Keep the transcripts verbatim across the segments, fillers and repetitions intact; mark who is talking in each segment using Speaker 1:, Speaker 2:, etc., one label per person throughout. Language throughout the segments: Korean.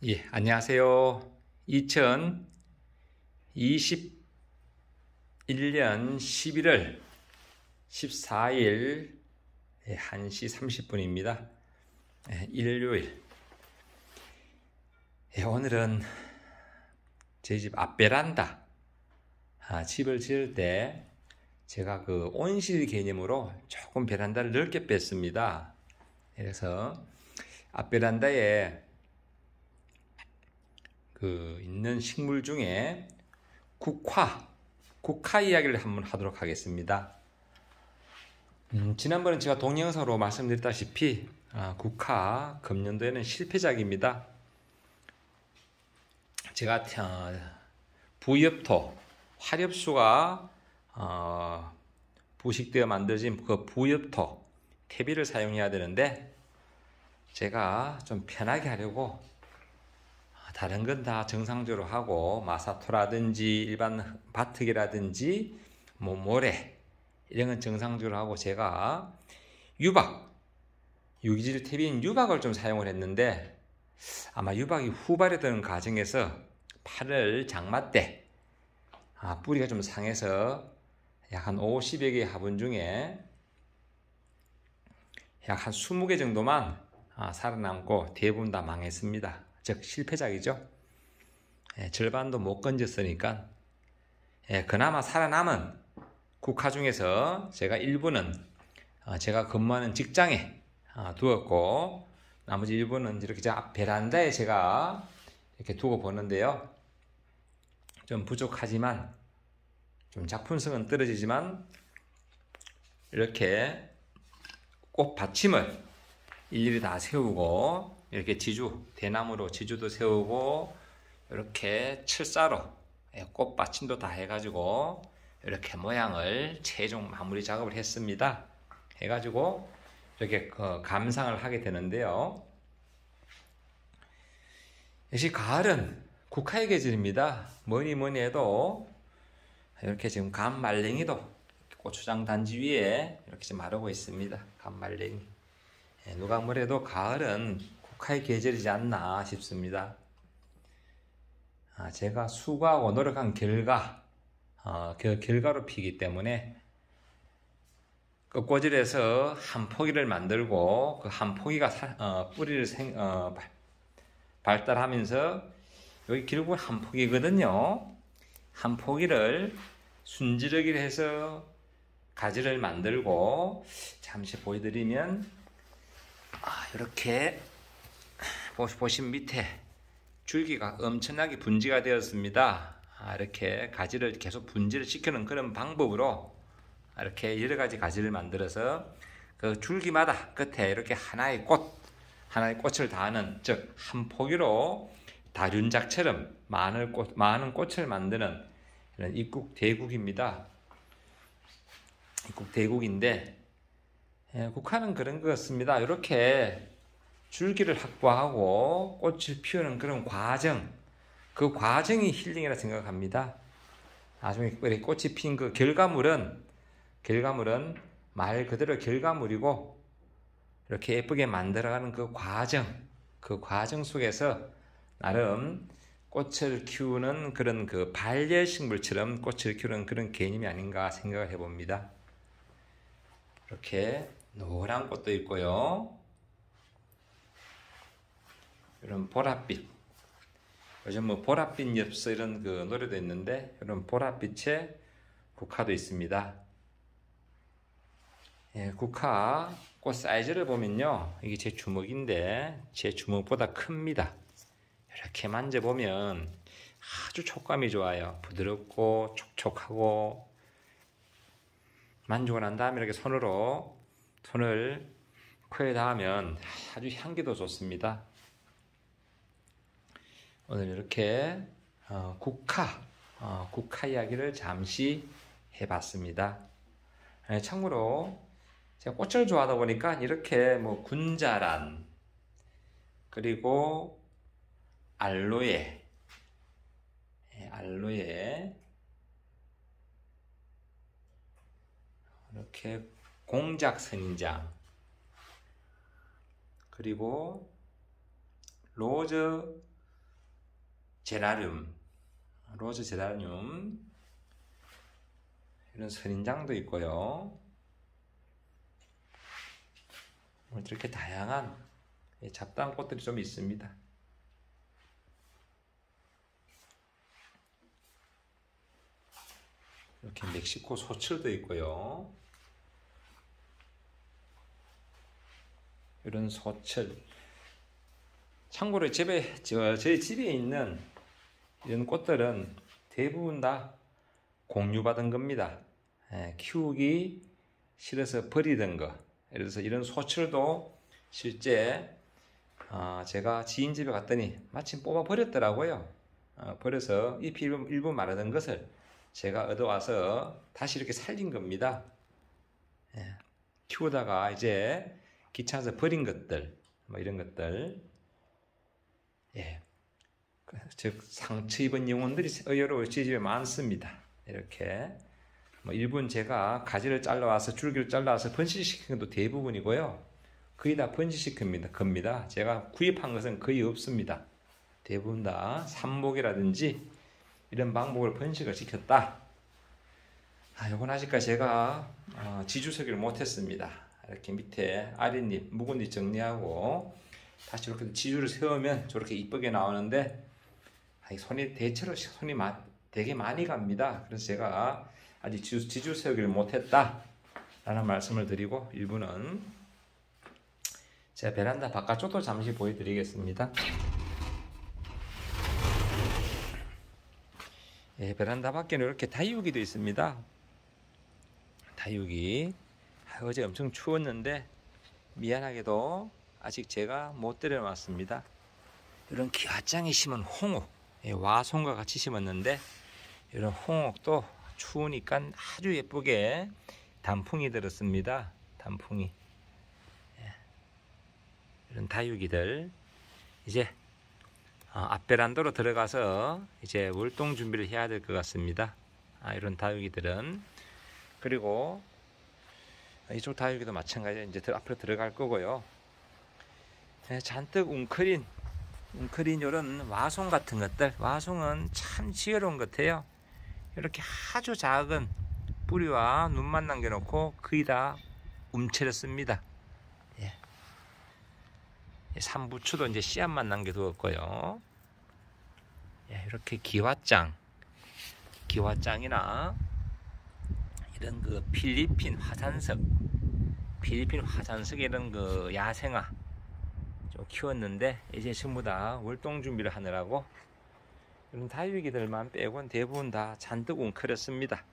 Speaker 1: 예, 안녕하세요. 이천이십일 년 십일월 십사일 한 시 삼십 분입니다. 일요일. 예, 오늘은 제 집 앞베란다, 아, 집을 지을 때 제가 그 온실 개념으로 조금 베란다를 넓게 뺐습니다. 그래서 앞베란다에 그 있는 식물 중에 국화, 국화 이야기를 한번 하도록 하겠습니다. 음, 지난번에 제가 동영상으로 말씀드렸다시피 아, 국화 금년도에는 실패작입니다. 제가 어, 부엽토, 화렵수가 어, 부식되어 만들어진 그 부엽토, 퇴비를 사용해야 되는데 제가 좀 편하게 하려고 다른 건 다 정상적으로 하고 마사토라든지 일반 바트기라든지 뭐 모래 이런 건 정상적으로 하고 제가 유박, 유기질 퇴비인 유박을 좀 사용을 했는데 아마 유박이 후발해드는 과정에서 팔월 장마 때 아, 뿌리가 좀 상해서 약 한 오십여 개의 화분 중에 약 한 이십 개 정도만 아, 살아남고 대부분 다 망했습니다. 즉 실패작이죠. 예, 절반도 못 건졌으니까 예, 그나마 살아남은 국화 중에서 제가 일부는 어, 제가 근무하는 직장에 어, 두었고 나머지 일부는 이렇게 제가 베란다에 제가 이렇게 두고 보는데요. 좀 부족하지만 좀 작품성은 떨어지지만 이렇게 꽃 받침을 일일이 다 세우고 이렇게 지주, 대나무로 지주도 세우고 이렇게 철사로 꽃 받침도 다 해가지고 이렇게 모양을 최종 마무리 작업을 했습니다. 해가지고 이렇게 감상을 하게 되는데요. 역시 가을은 국화의 계절입니다. 뭐니 뭐니 해도 이렇게 지금 감말랭이도 고추장 단지 위에 이렇게 지금 마르고 있습니다. 감말랭이. 누가 뭐래도 가을은 국화의 계절이지 않나 싶습니다. 제가 수고하고 노력한 결과, 어, 그 결과로 피기 때문에 끝꽂이에서 한 포기를 만들고 그 한 포기가 사, 어, 뿌리를 생, 어, 발달하면서 여기 결국 한 포기거든요. 한 포기를 순지르기를 해서 가지를 만들고 잠시 보여드리면 아, 이렇게 보시면 밑에 줄기가 엄청나게 분지가 되었습니다. 아, 이렇게 가지를 계속 분지를 시키는 그런 방법으로 이렇게 여러 가지 가지를 만들어서 그 줄기마다 끝에 이렇게 하나의 꽃, 하나의 꽃을 다하는, 즉 한 포기로 다륜작처럼 많은 꽃, 많은 꽃을 만드는 이런 입국 대국입니다. 입국 대국인데 예, 국화는 그런 것 같습니다. 이렇게 줄기를 확보하고 꽃을 피우는 그런 과정, 그 과정이 힐링이라 생각합니다. 나중에 꽃이 핀 그 결과물은 결과물은 말 그대로 결과물이고 이렇게 예쁘게 만들어가는 그 과정, 그 과정 속에서 나름 꽃을 키우는 그런 그 반려식물처럼 꽃을 키우는 그런 개념이 아닌가 생각을 해봅니다. 이렇게 노란 꽃도 있고요. 이런 보랏빛, 요즘 뭐 보랏빛 엽서 이런 그 노래도 있는데 이런 보랏빛의 국화도 있습니다. 예, 국화 꽃 사이즈를 보면요, 이게 제 주먹인데 제 주먹보다 큽니다. 이렇게 만져보면 아주 촉감이 좋아요. 부드럽고 촉촉하고 만지고 난 다음에 이렇게 손으로 손을 코에 닿으면 아주 향기도 좋습니다. 오늘 이렇게 어, 국화, 어, 국화 이야기를 잠시 해봤습니다. 예, 참고로 제가 꽃을 좋아하다 보니까 이렇게 뭐 군자란, 그리고 알로에, 예, 알로에, 이렇게 공작선인장, 그리고 로즈 제라늄, 로즈 제라늄, 이런 선인장도 있고요. 이렇게 다양한 잡다한 꽃들이 좀 있습니다. 이렇게 멕시코 소철도 있고요. 이런 소철. 참고로 집에, 저, 저희 집에 있는 이런 꽃들은 대부분 다 공유받은 겁니다. 예, 키우기 싫어서 버리던 거. 예를 들어서 이런 소철도 실제 어, 제가 지인 집에 갔더니 마침 뽑아 버렸더라고요. 어, 버려서 잎이 일부, 일부 마르던 것을 제가 얻어와서 다시 이렇게 살린 겁니다. 예, 키우다가 이제 귀찮아서 버린 것들, 뭐 이런 것들, 예, 즉 상처 입은 영혼들이 의외로 저희 집에 많습니다. 이렇게 뭐 일부는 제가 가지를 잘라와서 줄기를 잘라와서 번식시킨 것도 대부분이고요. 거의 다 번식시킵니다. 겁니다. 제가 구입한 것은 거의 없습니다. 대부분 다 삽목이라든지 이런 방법을 번식을 시켰다. 아, 요건 아직까지 제가 어, 지주서기를 못했습니다. 이렇게 밑에 아랫잎, 묵은 잎 정리하고 다시 이렇게 지주를 세우면 저렇게 이쁘게 나오는데 아, 손이 대체로 손이 마, 되게 많이 갑니다. 그래서 제가 아직 지주, 지주 세우기를 못했다 라는 말씀을 드리고, 일부는 제가 베란다 바깥쪽도 잠시 보여드리겠습니다. 예, 베란다 밖에는 이렇게 다육이도 있습니다. 다육이. 아, 어제 엄청 추웠는데 미안하게도 아직 제가 못 들여놨습니다. 이런 기와장에 심은 홍옥, 예, 와송과 같이 심었는데 이런 홍옥도 추우니까 아주 예쁘게 단풍이 들었습니다. 단풍이. 예. 이런 다육이들 이제 어, 앞베란다로 들어가서 이제 월동 준비를 해야 될 것 같습니다. 아, 이런 다육이들은. 그리고 이쪽 다육이도 마찬가지로 이제 앞으로 들어갈 거고요. 네, 잔뜩 웅크린 웅크린 이런 와송 같은 것들, 와송은 참 지혜로운 것 같아요. 이렇게 아주 작은 뿌리와 눈만 남겨놓고 거의 다 움츠렸습니다. 예. 삼부추도 이제 씨앗만 남겨두었고요. 예, 이렇게 기와장, 기와장이나 이런 그 필리핀 화산석, 필리핀 화산석에 이런 그 야생화 좀 키웠는데 이제 전부 다 월동 준비를 하느라고 이런 다육이들만 빼고는 대부분 다 잔뜩 웅크렸습니다.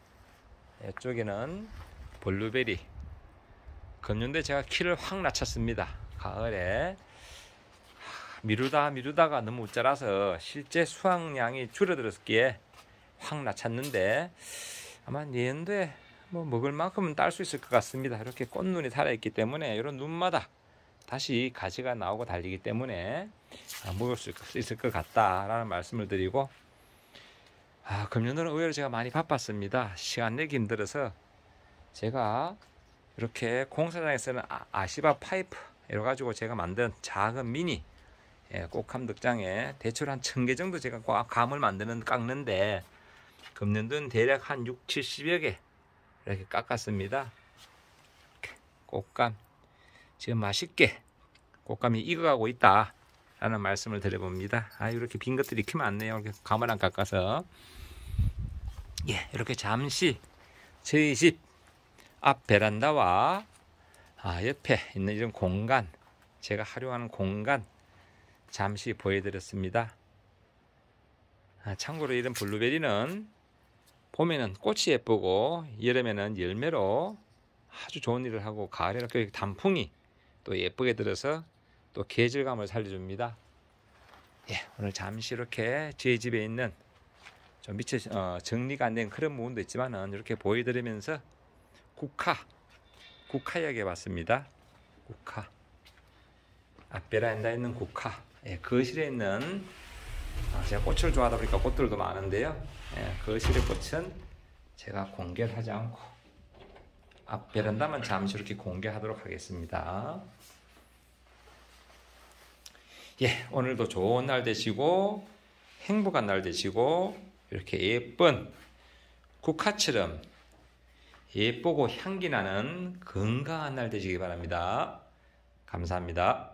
Speaker 1: 이쪽에는 블루베리. 금년도에 제가 키를 확 낮췄습니다. 가을에 미루다 미루다가 너무 자라서 실제 수확량이 줄어들었기에 확 낮췄는데 아마 내년도에 뭐 먹을 만큼은 딸 수 있을 것 같습니다. 이렇게 꽃눈이 살아있기 때문에 이런 눈마다 다시 가지가 나오고 달리기 때문에 먹을 수 있을 것 같다라는 말씀을 드리고, 아, 금년도는 의외로 제가 많이 바빴습니다. 시간 내기 힘들어서 제가 이렇게 공사장에서는 아, 아시바 파이프 이래 가지고 제가 만든 작은 미니, 예, 꽃감 득장에 대충 한 천 개 정도 제가 감을 만드는 깎는데 금년도는 대략 한 육, 칠십여 개 이렇게 깎았습니다. 이렇게 꽃감 지금 맛있게 꽃감이 익어가고 있다 라는 말씀을 드려봅니다. 아, 이렇게 빈 것들이 이렇게 많네요. 이렇게 감을 안 깎아서. 예, 이렇게 잠시 저희 집 앞 베란다와 아, 옆에 있는 이런 공간, 제가 활용하는 공간 잠시 보여드렸습니다. 아, 참고로 이런 블루베리는 봄에는 꽃이 예쁘고 여름에는 열매로 아주 좋은 일을 하고 가을에는 그 단풍이 또 예쁘게 들어서 또 계절감을 살려줍니다. 예, 오늘 잠시 이렇게 저희 집에 있는 좀 미처 어, 정리가 안 된 그런 부분도 있지만은 이렇게 보여드리면서 국화, 국화 이야기해봤습니다. 국화. 앞베란다에 있는 국화. 예, 거실에 있는 아, 제가 꽃을 좋아하다 보니까 꽃들도 많은데요. 예, 거실의 꽃은 제가 공개를 하지 않고 앞 베란다만 잠시 이렇게 공개하도록 하겠습니다. 예, 오늘도 좋은 날 되시고 행복한 날 되시고 이렇게 예쁜 국화처럼 예쁘고 향기 나는 건강한 날 되시기 바랍니다. 감사합니다.